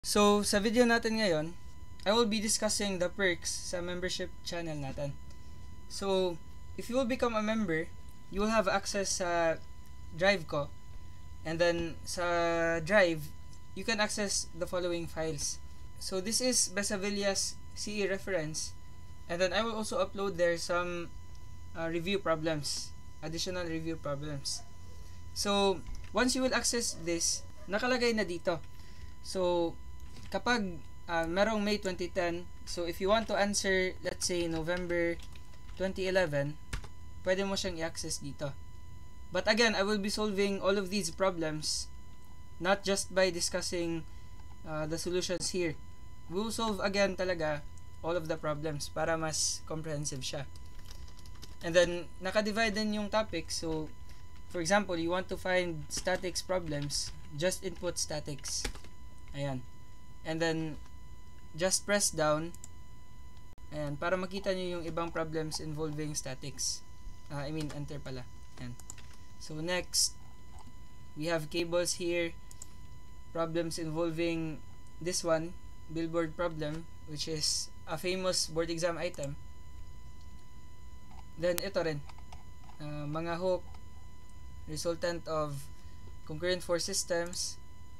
So, sa video natin ngayon, I will be discussing the perks sa membership channel natin. So, if you will become a member, you will have access sa drive ko. And then, sa drive, you can access the following files. So, this is Besavilla's CE reference. And then, I will also upload there some review problems, additional review problems. So, once you will access this, nakalagay na dito. So, kapag merong May 2010, so if you want to answer, let's say, November 2011, pwede mo siyang i-access dito. But again, I will be solving all of these problems, not just by discussing the solutions here. We will solve again talaga all of the problems para mas comprehensive siya. And then, naka-divide din yung topic. So, for example, you want to find statics problems, just input statics. Ayan. And then, just press down. Ayan, para makita nyo yung ibang problems involving statics. Enter pala. Ayan. So, next, we have cables here. Problems involving this one, billboard problem, which is a famous board exam item. Then, ito rin. Mga hook, resultant of concurrent force systems,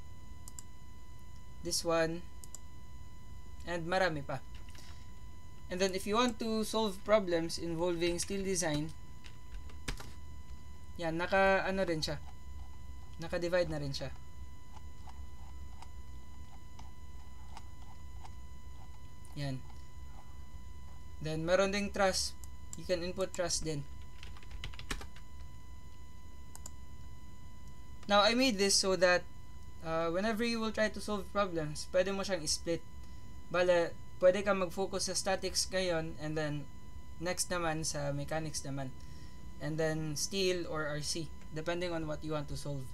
this one, and marami pa. And then if you want to solve problems involving steel design, yan, rin siya, naka-divide na rin siya. Yan. Then meron ding truss, you can input truss din. Now I made this so that whenever you will try to solve problems, pwede mo siyang split. Bale, pwede kang mag-focus sa statics ngayon, and then next naman sa mechanics naman. And then steel or RC, depending on what you want to solve.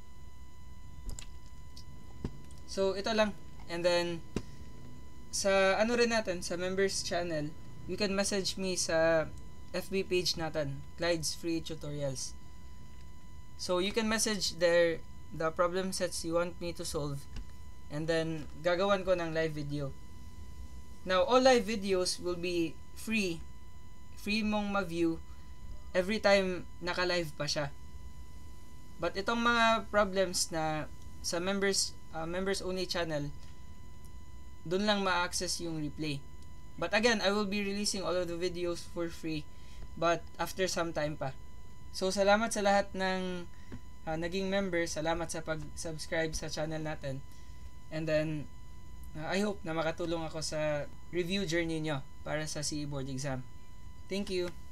So, ito lang. And then, sa rin natin, sa members channel, you can message me sa FB page natin, Clyde's Free Tutorials. So, you can message there the problem sets you want me to solve, and then gagawan ko ng live video. Now, all live videos will be free mong ma-view every time naka-live pa siya. But itong mga problems na sa members only channel, dun lang ma-access yung replay. But again, I will be releasing all of the videos for free, but after some time pa. So, salamat sa lahat ng naging member. Salamat sa pag-subscribe sa channel natin. And then, I hope na makatulong ako sa review journey nyo para sa CE board exam. Thank you!